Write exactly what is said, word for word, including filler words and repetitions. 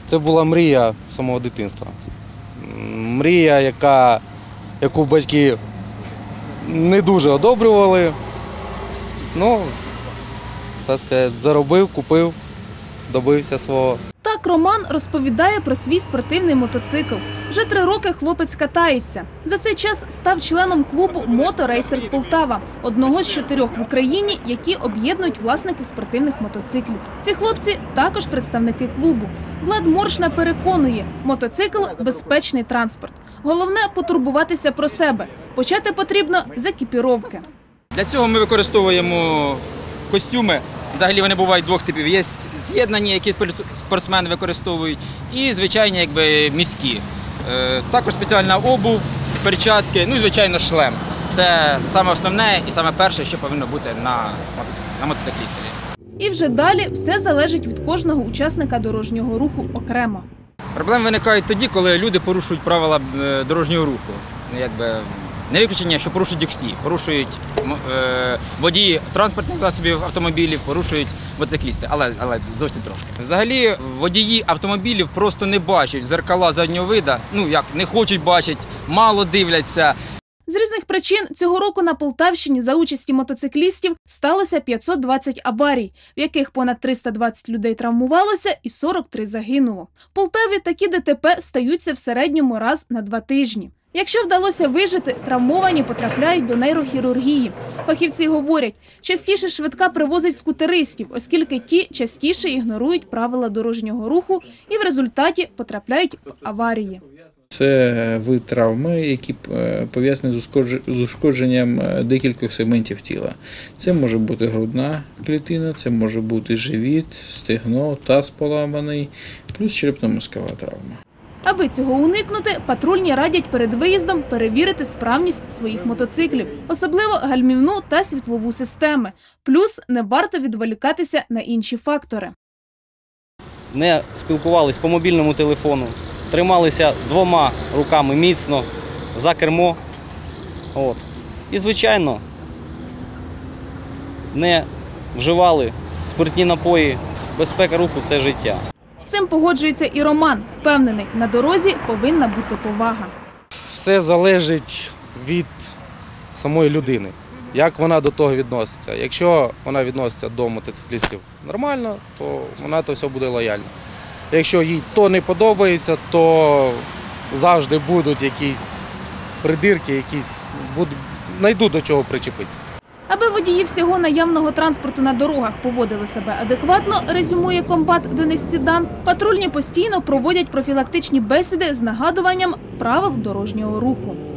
Це була мрія самого дитинства. Мрія, яка, яку батьки не дуже одобрювали. Ну, так сказати, заробив, купив, добився свого. Так Роман розповідає про свій спортивний мотоцикл. Вже три роки хлопець катається. За цей час став членом клубу «Мото Рейсерс Полтава», одного з чотирьох в Україні, які об'єднують власників спортивних мотоциклів. Ці хлопці також представники клубу. Влад Моршна переконує, мотоцикл – безпечний транспорт. Головне – потурбуватися про себе. Почати потрібно з екіпіровки. Для цього ми використовуємо костюми. Взагалі вони бувають двох типів. Є з'єднані, які спортсмени використовують, і звичайні якби, міські. Також спеціальна обув, перчатки, ну і звичайно шлем. Це саме основне і саме перше, що повинно бути на, на мотоциклістові. І вже далі все залежить від кожного учасника дорожнього руху окремо. Проблеми виникають тоді, коли люди порушують правила дорожнього руху. Якби, не виключення, що порушують їх всі. Порушують е, водії транспортних засобів автомобілів, порушують мотоциклісти, але, але зовсім трохи. Взагалі водії автомобілів просто не бачать зеркала заднього виду, ну як, не хочуть бачити, мало дивляться. З різних причин цього року на Полтавщині за участі мотоциклістів сталося п'ятсот двадцять аварій, в яких понад триста двадцять людей травмувалося і сорок три загинуло. В Полтаві такі ДТП стаються в середньому раз на два тижні. Якщо вдалося вижити, травмовані потрапляють до нейрохірургії. Фахівці говорять, частіше швидка привозить скутеристів, оскільки ті частіше ігнорують правила дорожнього руху і в результаті потрапляють в аварії. Це вид травми, які пов'язані з ушкодженням декількох сегментів тіла. Це може бути грудна клітина, це може бути живіт, стегно, таз поламаний, плюс черепно-мозкова травма. Аби цього уникнути, патрульні радять перед виїздом перевірити справність своїх мотоциклів, особливо гальмівну та світлову системи. Плюс не варто відволікатися на інші фактори. Не спілкувались по мобільному телефону, трималися двома руками міцно за кермо. От. І, звичайно, не вживали спиртні напої. Безпека руху – це життя. З цим погоджується і Роман. Впевнений, на дорозі повинна бути повага. Все залежить від самої людини, як вона до того відноситься. Якщо вона відноситься до мотоциклістів нормально, то вона то все буде лояльно. Якщо їй то не подобається, то завжди будуть якісь придирки, якісь знайдуть до чого причепитися. Аби водії всього наявного транспорту на дорогах поводили себе адекватно, резюмує комбат Денис Сідан, патрульні постійно проводять профілактичні бесіди з нагадуванням правил дорожнього руху.